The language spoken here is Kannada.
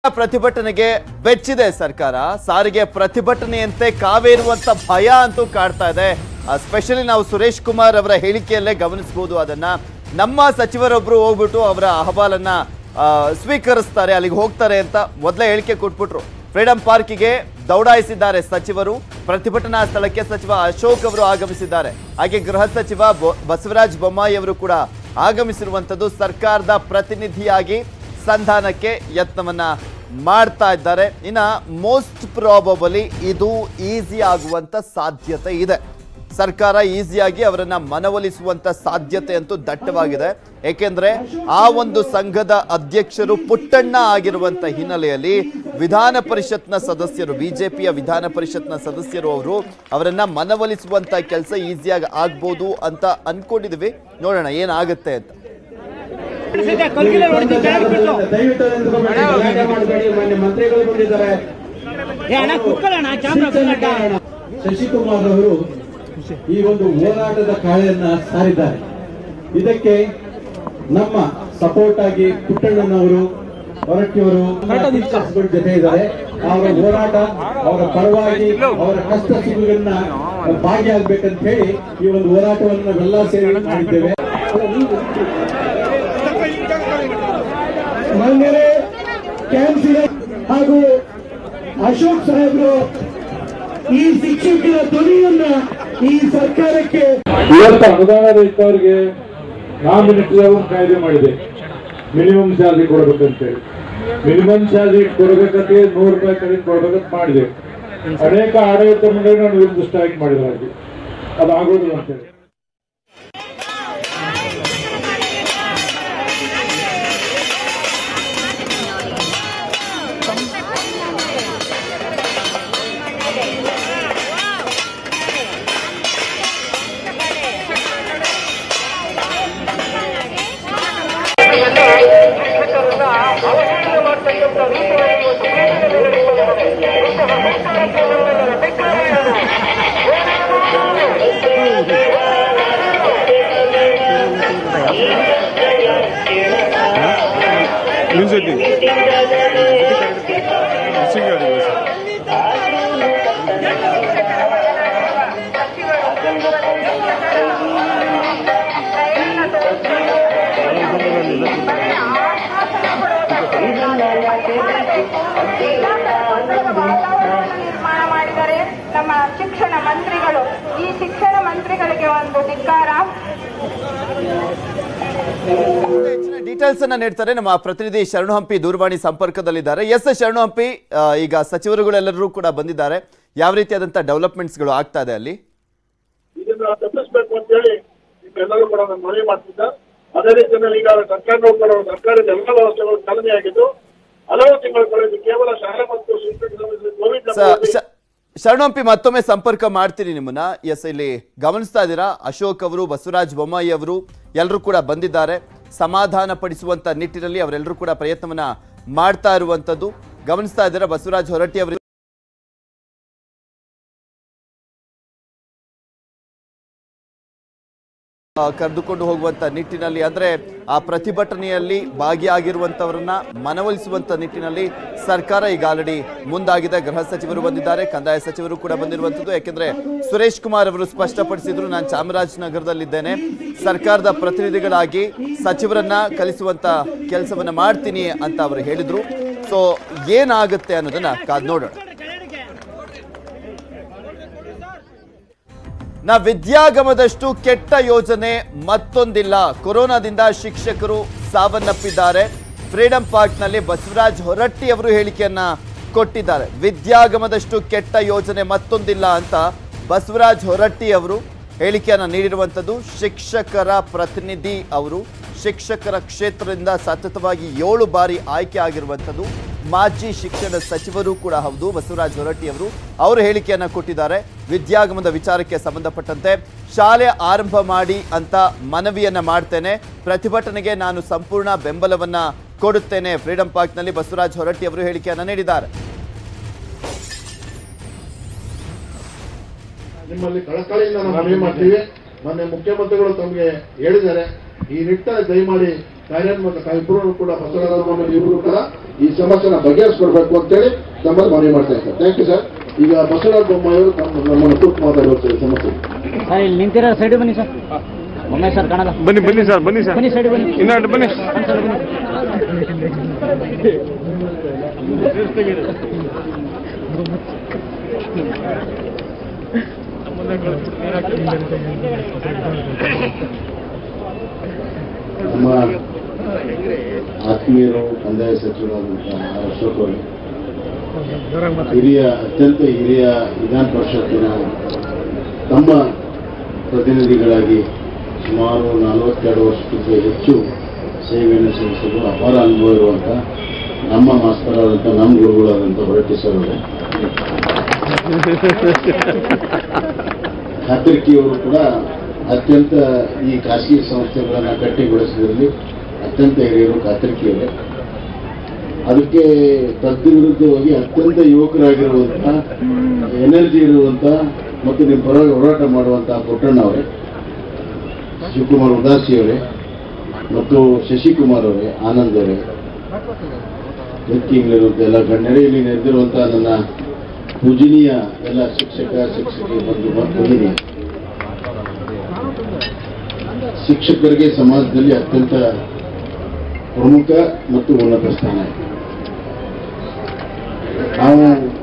ಪ್ರತಿಭಟನೆಗೆ ಬೆಚ್ಚಿದೆ ಸರ್ಕಾರ. ಸಾರಿಗೆ ಪ್ರತಿಭಟನೆಯಂತೆ ಕಾವೇ ಇರುವಂತ ಭಯ ಅಂತೂ ಕಾಡ್ತಾ ಇದೆ. ಸ್ಪೆಷಲಿ ನಾವು ಸುರೇಶ್ ಕುಮಾರ್ ಅವರ ಹೇಳಿಕೆಯಲ್ಲೇ ಗಮನಿಸಬಹುದು. ಅದನ್ನ ನಮ್ಮ ಸಚಿವರೊಬ್ರು ಹೋಗ್ಬಿಟ್ಟು ಅವರ ಅಹವಾಲನ್ನ ಸ್ವೀಕರಿಸ್ತಾರೆ, ಅಲ್ಲಿಗೆ ಹೋಗ್ತಾರೆ ಅಂತ ಮೊದಲೇ ಹೇಳಿಕೆ ಕೊಟ್ಬಿಟ್ರು. ಫ್ರೀಡಂ ಪಾರ್ಕಿಗೆ ದೌಡಾಯಿಸಿದ್ದಾರೆ ಸಚಿವರು. ಪ್ರತಿಭಟನಾ ಸ್ಥಳಕ್ಕೆ ಸಚಿವ ಅಶೋಕ್ ಅವರು ಆಗಮಿಸಿದ್ದಾರೆ. ಹಾಗೆ ಗೃಹ ಸಚಿವ ಬಸವರಾಜ ಬೊಮ್ಮಾಯಿ ಅವರು ಕೂಡ ಆಗಮಿಸಿರುವಂತದ್ದು. ಸರ್ಕಾರದ ಪ್ರತಿನಿಧಿಯಾಗಿ ಸಂಧಾನಕ್ಕೆ ಯತ್ನವನ್ನ ಮಾಡ್ತಾ ಇದ್ದಾರೆ. ಇನ್ನ ಮೋಸ್ಟ್ ಪ್ರಾಬಬಲಿ ಇದು ಈಸಿ ಆಗುವಂತ ಸಾಧ್ಯತೆ ಇದೆ. ಸರ್ಕಾರ ಈಸಿಯಾಗಿ ಅವರನ್ನ ಮನವೊಲಿಸುವಂತ ಸಾಧ್ಯತೆ ಅಂತೂ ದಟ್ಟವಾಗಿದೆ. ಏಕೆಂದ್ರೆ ಆ ಒಂದು ಸಂಘದ ಅಧ್ಯಕ್ಷರು ಪುಟ್ಟಣ್ಣ ಆಗಿರುವಂತ ಹಿನ್ನೆಲೆಯಲ್ಲಿ ವಿಧಾನ ಪರಿಷತ್ನ ಸದಸ್ಯರು, ಬಿಜೆಪಿಯ ವಿಧಾನ ಪರಿಷತ್ನ ಸದಸ್ಯರು ಅವರನ್ನ ಮನವೊಲಿಸುವಂತ ಕೆಲಸ ಈಸಿಯಾಗಿ ಆಗ್ಬೋದು ಅಂತ ಅನ್ಕೊಂಡಿದ್ವಿ. ನೋಡೋಣ ಏನಾಗುತ್ತೆ ಅಂತ. ಶಶಿಕುಮಾರ್ ಅವರು ಈ ಒಂದು ಹೋರಾಟದ ಕಾಳೆಯನ್ನ ಸಾರಿದ್ದಾರೆ. ಇದಕ್ಕೆ ನಮ್ಮ ಸಪೋರ್ಟ್ ಆಗಿ ಪುಟ್ಟಣ್ಣನವರು, ಹೊರಟ್ಟಿಯವರು ಜೊತೆ ಇದ್ದಾರೆ. ಅವರ ಹೋರಾಟ, ಅವರ ಪರವಾಗಿ ಅವರ ಕಷ್ಟ ಸುಖಗಳನ್ನ ಭಾಗಿಯಾಗಬೇಕಂತ ಹೇಳಿ ಈ ಒಂದು ಹೋರಾಟವನ್ನು ನಾವೆಲ್ಲ ಸೇರಿ ಮಾಡಿದ್ದೇವೆ. ಮಾನ್ಯರೇ, ಕ್ಯಾನ್ಸಿಲರ್ ಹಾಗೂ ಅಶೋಕ್ ಸಾಹೇಬರು ಈ ಶಿಕ್ಷಕರ ಧ್ವನಿಯನ್ನ ಈ ಸರ್ಕಾರಕ್ಕೆ ಇವತ್ತು ಅನುದಾನ ರಹಿತವರಿಗೆ ನಾಮಿನೇಟರಿ ಕಾಯ್ದೆ ಮಾಡಿದೆ. ಮಿನಿಮಮ್ ಚಾರ್ಜ್ ಕೊಡಬೇಕಂತೇಳಿ ಮಿನಿಮಮ್ ಚಾರ್ಜ್ ಕೊಡಬೇಕಂತ 100 ರೂಪಾಯಿ ಕಡಿಮೆ ಕೊಡಬೇಕಂತ ಮಾಡಿದೆ. ಅನೇಕ ಆಡಳಿತ ಮಂಡಳಿಗಳು ವಿರುದ್ಧ ಸ್ಟ್ರೈಕ್ ಮಾಡಿದ್ದಾರೆ. ಅದು ಆಗೋದಿಲ್ಲ ಅಂತೇಳಿ ನಿರ್ಮಾಣ ಮಾಡಿದರೆ ನಮ್ಮ ಶಿಕ್ಷಣ ಮಂತ್ರಿಗಳು. ಈ ಶಿಕ್ಷಣ ಮಂತ್ರಿಗಳಿಗೆ ಒಂದು ಧಿಕ್ಕಾರ. ಡೀಟೇಲ್ಸ್ ಅನ್ನ ನೀಡ್ತಾರೆ ನಮ್ಮ ಪ್ರತಿನಿಧಿ ಶರಣು ಹಂಪಿ ದೂರವಾಣಿ ಸಂಪರ್ಕದಲ್ಲಿದ್ದಾರೆ. ಎಸ್ ಶರಣು ಹಂಪಿ, ಈಗ ಸಚಿವರುಗಳೆಲ್ಲರೂ ಕೂಡ ಬಂದಿದ್ದಾರೆ. ಯಾವ ರೀತಿಯಾದಂತ ಡೆವಲಪ್ಮೆಂಟ್ಸ್ಗಳು ಆಗ್ತಾ ಇದೆ ಅಲ್ಲಿ? ಇದನ್ನ ತಪ್ಪಿಸಬೇಕು ಅಂತ ಹೇಳಿ ಎಲ್ಲರೂ ಕೂಡ ಮನವಿ ಮಾಡ್ತಿದ್ದ. ಅದೇ ರೀತಿಯಲ್ಲಿ ಈಗ ಸರ್ಕಾರಿ ನೌಕರರು ಸರ್ಕಾರದ ಎಲ್ಲ ವ್ಯವಸ್ಥೆಗಳು ಚಾಲನೆಯಾಗಿದ್ದು ಹಲವು ತಿಂಗಳ ಕಳೆದು ಕೇವಲ ಶಾಲಾ ಮತ್ತು ಶರಣು ಹಂಪಿ ಮತ್ತೊಮ್ಮೆ ಸಂಪರ್ಕ ಮಾಡ್ತೀನಿ ನಿಮ್ಮನ್ನ. ಎಸ್, ಇಲ್ಲಿ ಗಮನಿಸ್ತಾ ಇದ್ದೀರಾ, ಅಶೋಕ್ ಅವರು, ಬಸವರಾಜ ಬೊಮ್ಮಾಯಿ ಅವರು ಎಲ್ಲರೂ ಕೂಡ ಬಂದಿದ್ದಾರೆ. ಸಮಾಧಾನ ಪಡಿಸುವಂತ ನಿಟ್ಟಿನಲ್ಲಿ ಅವರೆಲ್ಲರೂ ಕೂಡ ಪ್ರಯತ್ನವನ್ನ ಮಾಡ್ತಾ ಇರುವಂತದ್ದು ಗಮನಿಸ್ತಾ ಇದ್ದೀರಾ. ಬಸವರಾಜ ಹೊರಟ್ಟಿ ಅವರು ಕರೆದುಕೊಂಡು ಹೋಗುವಂತ ನಿಟ್ಟಿನಲ್ಲಿ, ಅಂದ್ರೆ ಆ ಪ್ರತಿಭಟನೆಯಲ್ಲಿ ಭಾಗಿಯಾಗಿರುವಂತವರನ್ನ ಮನವೊಲಿಸುವಂತ ನಿಟ್ಟಿನಲ್ಲಿ ಸರ್ಕಾರ ಈಗ ಆಲ್ರೆಡಿ ಮುಂದಾಗಿದೆ. ಗೃಹ ಸಚಿವರು ಬಂದಿದ್ದಾರೆ, ಕಂದಾಯ ಸಚಿವರು ಕೂಡ ಬಂದಿರುವಂತದ್ದು. ಯಾಕೆಂದ್ರೆ ಸುರೇಶ್ ಕುಮಾರ್ ಅವರು ಸ್ಪಷ್ಟಪಡಿಸಿದ್ರು, ನಾನು ಚಾಮರಾಜನಗರದಲ್ಲಿದ್ದೇನೆ, ಸರ್ಕಾರದ ಪ್ರತಿನಿಧಿಗಳಾಗಿ ಸಚಿವರನ್ನ ಕಲಿಸುವಂತ ಕೆಲಸವನ್ನ ಮಾಡ್ತೀನಿ ಅಂತ ಅವರು ಹೇಳಿದ್ರು. ಸೊ ಏನಾಗುತ್ತೆ ಅನ್ನೋದನ್ನ ಕಾದ್ ನೋಡೋಣ. ವಿದ್ಯಾಗಮದಷ್ಟು ಕೆಟ್ಟ ಯೋಜನೆ ಮತ್ತೊಂದಿಲ್ಲ. ಕೊರೋನಾದಿಂದ ಶಿಕ್ಷಕರು ಸಾವನ್ನಪ್ಪಿದ್ದಾರೆ. ಫ್ರೀಡಂ ಪಾರ್ಕ್ನಲ್ಲಿ ಬಸವರಾಜ ಹೊರಟ್ಟಿ ಅವರು ಹೇಳಿಕೆಯನ್ನ ಕೊಟ್ಟಿದ್ದಾರೆ. ವಿದ್ಯಾಗಮದಷ್ಟು ಕೆಟ್ಟ ಯೋಜನೆ ಮತ್ತೊಂದಿಲ್ಲ ಅಂತ ಬಸವರಾಜ ಹೊರಟ್ಟಿ ಅವರು ಹೇಳಿಕೆಯನ್ನ ನೀಡಿರುವಂತದ್ದು. ಶಿಕ್ಷಕರ ಪ್ರತಿನಿಧಿ ಅವರು, ಶಿಕ್ಷಕರ ಕ್ಷೇತ್ರದಿಂದ ಸತತವಾಗಿ 7 ಬಾರಿ ಆಯ್ಕೆ ಆಗಿರುವಂತದ್ದು. ಮಾಜಿ ಶಿಕ್ಷಣ ಸಚಿವರು ಕೂಡ ಹೌದು ಬಸವರಾಜ ಹೊರಟ್ಟಿ ಅವರು. ಅವರು ಹೇಳಿಕೆಯನ್ನ ಕೊಟ್ಟಿದ್ದಾರೆ. ವಿದ್ಯಾಗಮದ ವಿಚಾರಕ್ಕೆ ಸಂಬಂಧಪಟ್ಟಂತೆ ಶಾಲೆ ಆರಂಭ ಮಾಡಿ ಅಂತ ಮನವಿಯನ್ನ ಮಾಡ್ತೇನೆ. ಪ್ರತಿಭಟನೆಗೆ ನಾನು ಸಂಪೂರ್ಣ ಬೆಂಬಲವನ್ನ ಕೊಡುತ್ತೇನೆ. ಫ್ರೀಡಂ ಪಾರ್ಕ್ನಲ್ಲಿ ಬಸವರಾಜ ಹೊರಟ್ಟಿ ಅವರು ಹೇಳಿಕೆಯನ್ನ ನೀಡಿದ್ದಾರೆ. ನಿಮ್ಮಲ್ಲಿ ಕಳಕಳಿಯಿಂದ ನಾವು ಮನವಿ ಮಾಡ್ತೀವಿ. ಮೊನ್ನೆ ಮುಖ್ಯಮಂತ್ರಿಗಳು ತಮಗೆ ಹೇಳಿದ್ದಾರೆ, ಈ ನಿಟ್ಟಿನಲ್ಲಿ ದಯಮಾಡಿ ಕಾರ್ಯಾತ್ಮಕ ಇಬ್ಬರು ಕೂಡ ಬಸವರಾಜ ಇಬ್ಬರು ಕೂಡ ಈ ಸಮಸ್ಯೆನ ಬಗೆಹರಿಸ್ಕೊಡ್ಬೇಕು ಅಂತೇಳಿ ತಮ್ಮಲ್ಲಿ ಮನವಿ ಮಾಡ್ತಾ ಇದ್ದಾರೆ. Thank you sir. ಈಗ ಬಸವರಾಜ ಬೊಮ್ಮಾಯಿಯವರು ನಮ್ಮನ್ನು ಕೂತು ಮಾತಾಡುವ ಸಮಸ್ಯೆ. ಸರ್ ಇಲ್ಲಿ ನಿಂತಿರೋ ಸೈಡ್ ಬನ್ನಿ ಸರ್. ಬೊಮ್ಮಾಯಿ ಸರ್ ಕಾಣಲ್ಲ. ಬನ್ನಿ ಬನ್ನಿ ಸರ್, ಬನ್ನಿ ಸರ್, ಬನ್ನಿ ಸೈಡ್ ಬನ್ನಿ. ಇನ್ನೊಂದು ಬನ್ನಿ. ನಮ್ಮ ಆತ್ಮೀಯರು ಕಂದಾಯ ಸಚಿವರಾದಂತಹ ಅಶೋಕ್ ಅವರು ಅತ್ಯಂತ ಹಿರಿಯ ವಿಧಾನ ಪರಿಷತ್ತಿನ ತಮ್ಮ ಪ್ರತಿನಿಧಿಗಳಾಗಿ ಸುಮಾರು 42 ವರ್ಷಕ್ಕಿಂತ ಹೆಚ್ಚು ಸೇವೆಯನ್ನು ಸಲ್ಲಿಸಲು ಅಪಾರ ಅನುಭವ ಇರುವಂಥ ನಮ್ಮ ಮಾಸ್ತರಾದಂಥ ನಮ್ಮ ಗುರುಗಳಾದಂಥ ಹೊರಟ್ಟಿ ಸರ್ ಅವರೇ, ಖಾತರ್ಕಿಯವರು ಕೂಡ ಅತ್ಯಂತ ಈ ಖಾಸಗಿ ಸಂಸ್ಥೆಗಳನ್ನು ಗಟ್ಟಿಗೊಳಿಸಿದ್ರಲ್ಲಿ ಅತ್ಯಂತ ಹಿರಿಯರು ಖಾತರ್ಕಿಯವರೇ. ಅದಕ್ಕೆ ತದ್ವಿರುದ್ಧವಾಗಿ ಅತ್ಯಂತ ಯುವಕರಾಗಿರುವಂಥ ಎನರ್ಜಿ ಇರುವಂಥ ಮತ್ತು ನಿಮ್ಮ ಪರವಾಗಿ ಹೋರಾಟ ಮಾಡುವಂಥ ಪುಟ್ಟಣ್ಣ ಅವರೇ, ಶಿವಕುಮಾರ್ ಉದಾಸಿಯವರೇ ಮತ್ತು ಶಶಿಕುಮಾರ್ ಅವರೇ, ಆನಂದ್ ಅವರೇ, ವ್ಯಕ್ತಿಗಳಿರುವಂಥ ಎಲ್ಲ ಗಣ್ಯರೇ, ಇಲ್ಲಿ ನೆರೆದಿರುವಂಥ ನನ್ನ ಪೂಜನೀಯ ಎಲ್ಲ ಶಿಕ್ಷಕಿ ಬಂದಿದೆ. ಶಿಕ್ಷಕರಿಗೆ ಸಮಾಜದಲ್ಲಿ ಅತ್ಯಂತ ಪ್ರಮುಖ ಮತ್ತು ಉನ್ನತ ಸ್ಥಾನ ಇದೆ. ನಾವು